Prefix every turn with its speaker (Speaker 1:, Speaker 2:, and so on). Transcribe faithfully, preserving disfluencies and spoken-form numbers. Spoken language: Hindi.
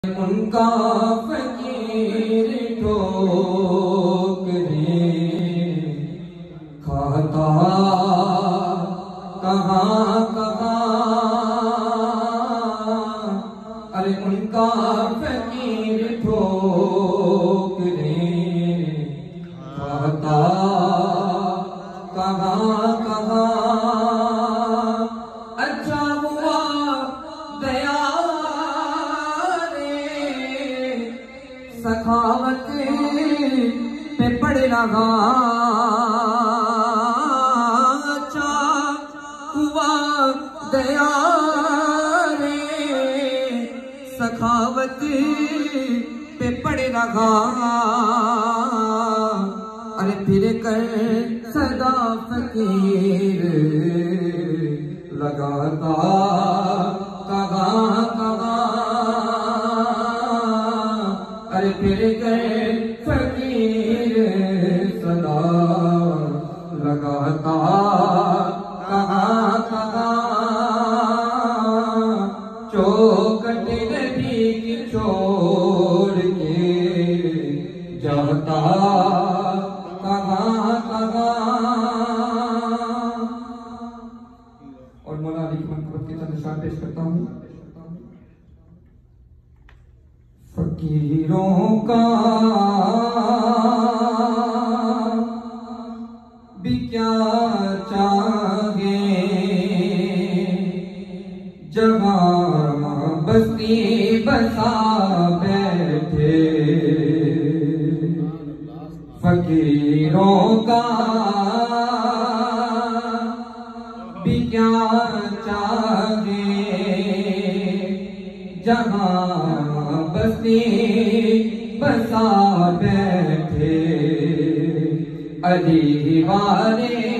Speaker 1: उनका फकीर ठोकरे खाता कहाँ कहाँ, अरे उनका फकीर ठोकरे खाता कहाँ कहाँ। अच्छा हुआ दया सखावत पे पड़े लगा, अच्छा हुआ दया रे सखावत पे पड़े लगा। अरे फिर कर सदा फकीर लगाता कहाँ कहाँ, अरे फिर गए फकीर सदा लगाता कहाँ कहाँ। चौखट नबी की छोड़ के जाता कहाँ कहाँ। और मौला अली की मनक़बत के चंद शान पेश करता हूँ। फकीरों का भी क्या चाहे, जहाँ बस्ती बसा बैठे। फकीरों का भी क्या चाहे, जहाँ बस्ती बसा बैठे। अली वाले